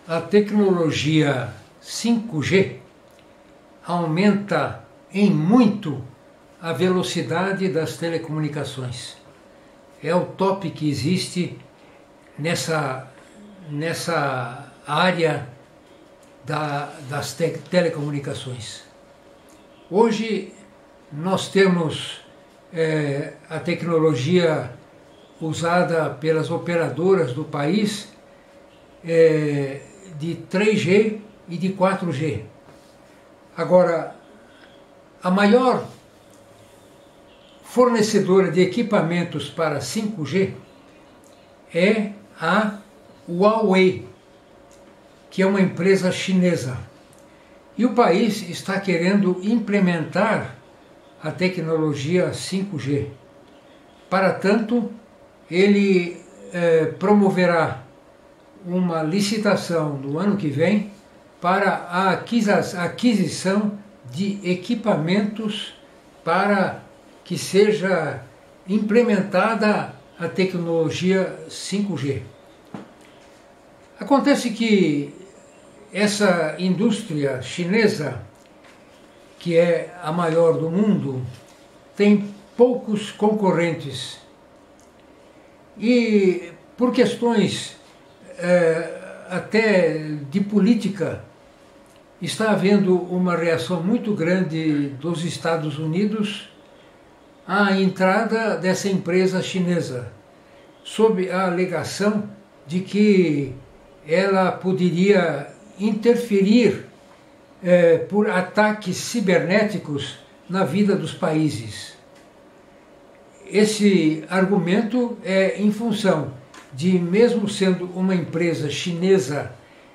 A tecnologia 5G aumenta em muito a velocidade das telecomunicações. É o top que existe nessa área das telecomunicações. Hoje nós temos a tecnologia usada pelas operadoras do país de 3G e de 4G. Agora, a maior fornecedora de equipamentos para 5G é a Huawei, que é uma empresa chinesa. E o país está querendo implementar a tecnologia 5G. Para tanto, ele promoverá uma licitação no ano que vem para a aquisição de equipamentos para que seja implementada a tecnologia 5G. Acontece que essa indústria chinesa, que é a maior do mundo, tem poucos concorrentes. E por questões até de política, está havendo uma reação muito grande dos Estados Unidos à entrada dessa empresa chinesa, sob a alegação de que ela poderia interferir por ataques cibernéticos na vida dos países. Esse argumento é em função de, mesmo sendo uma empresa chinesa,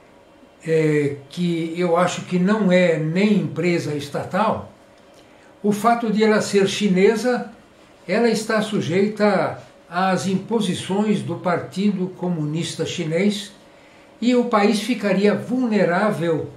que eu acho que não é nem empresa estatal, o fato de ela ser chinesa, ela está sujeita às imposições do Partido Comunista Chinês e o país ficaria vulnerável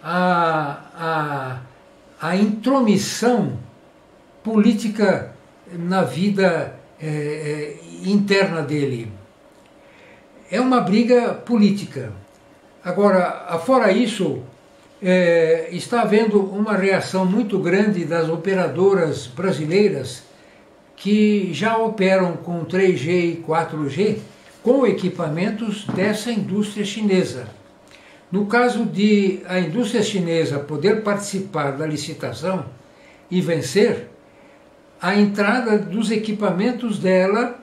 à intromissão política na vida interna dele. É uma briga política. Agora, fora isso, está havendo uma reação muito grande das operadoras brasileiras que já operam com 3G e 4G com equipamentos dessa indústria chinesa. No caso de a indústria chinesa poder participar da licitação e vencer, a entrada dos equipamentos dela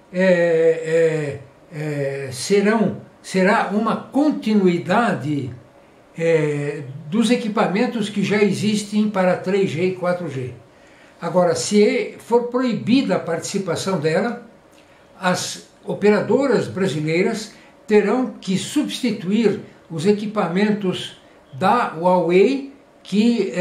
será uma continuidade dos equipamentos que já existem para 3G e 4G. Agora, se for proibida a participação dela, as operadoras brasileiras terão que substituir os equipamentos da Huawei que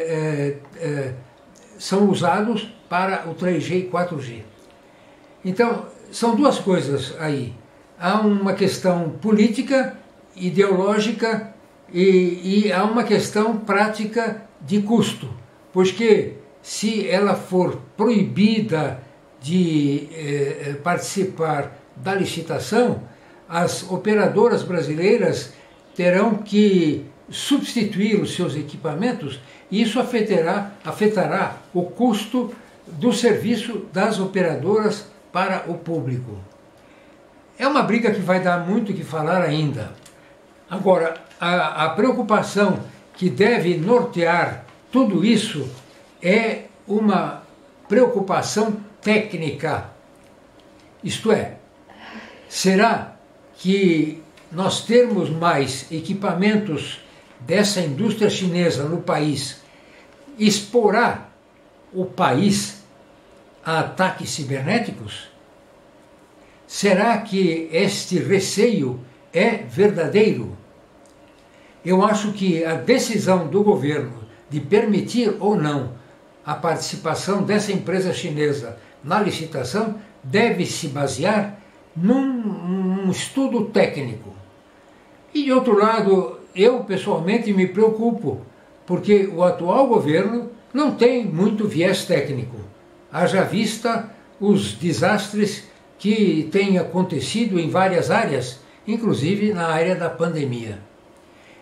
são usados para o 3G e 4G. Então, são duas coisas aí. Há uma questão política, ideológica e há uma questão prática de custo, porque se ela for proibida de participar da licitação, as operadoras brasileiras terão que substituir os seus equipamentos e isso afetará o custo do serviço das operadoras para o público. É uma briga que vai dar muito o que falar ainda. Agora, a preocupação que deve nortear tudo isso é uma preocupação técnica. Isto é, será que nós termos mais equipamentos dessa indústria chinesa no país exporá o país a ataques cibernéticos? Será que este receio é verdadeiro? Eu acho que a decisão do governo de permitir ou não a participação dessa empresa chinesa na licitação deve se basear num estudo técnico. E, de outro lado, eu pessoalmente me preocupo, porque o atual governo não tem muito viés técnico, haja vista os desastres que têm acontecido em várias áreas, inclusive na área da pandemia.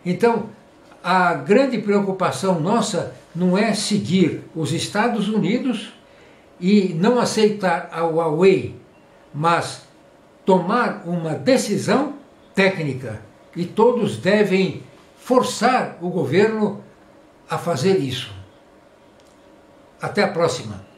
Então, a grande preocupação nossa não é seguir os Estados Unidos e não aceitar a Huawei, mas tomar uma decisão técnica, e todos devem forçar o governo a fazer isso. Até a próxima.